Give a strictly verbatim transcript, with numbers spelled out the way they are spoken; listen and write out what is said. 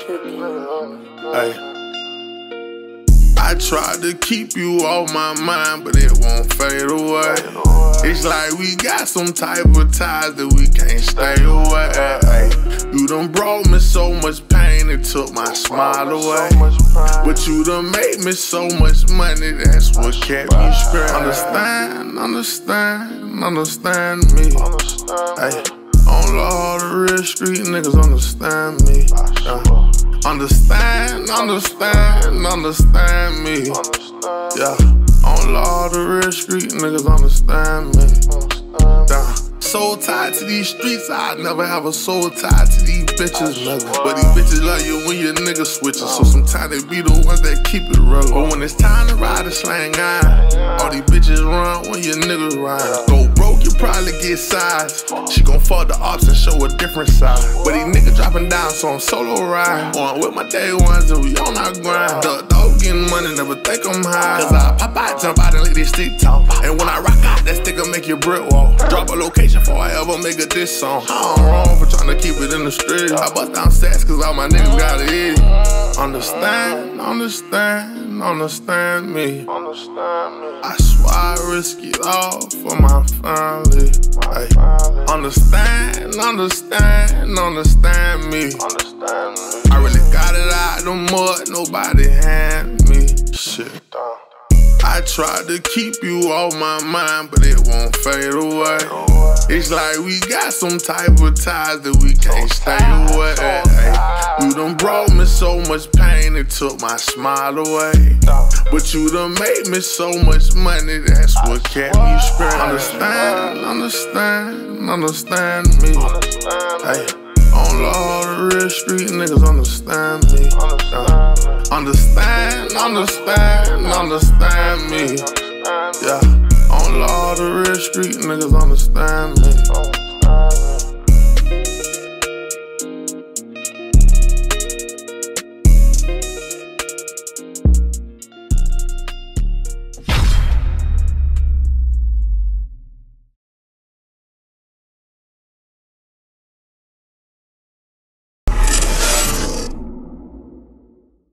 Hey. I tried to keep you off my mind, but it won't fade away. It's like we got some type of ties that we can't stay away. Ay, you done brought me so much pain, it took my smile away. But you done made me so much money, that's what kept me straight. Understand, understand, understand me. Ay, on all the real street niggas understand me. Uh. Understand, understand, understand me. Yeah, on all the real street niggas understand me. Yeah. So tied to these streets, I'd never have a soul tied to these bitches, nigga. But these bitches love you when your nigga switches. So sometimes they be the ones that keep it relevant. But when it's time to ride a slang iron, all these bitches run when your niggas ride. Go broke, you probably get size. She gon' fuck the ops and show a different side. But these niggas dropping down, so I'm solo ride. Going with my day ones and we on our grind. The dog getting money, never think I'm high. Cause I pop out, jump out and let this stick talk. And when I rock out, that stick'll make your brick walk. Drop a location before I ever make a diss song. I'm wrong for trying to keep it in the street. I bust down stats cause all my niggas got it eat. Understand, understand, understand me. I swear I risk it all for my family. Ay. Understand, understand, understand me. I really got it out the mud, nobody hand me shit. I tried to keep you off my mind, but it won't fade away. It's like we got some type of ties that we can't stay away. Ay, you done brought me so much pain, it took my smile away. But you done made me so much money, that's what kept me straight. Understand, understand, understand me. Ay, on all the real street niggas understand me. Uh, understand, understand, understand me. Yeah, on all the real street niggas understand me.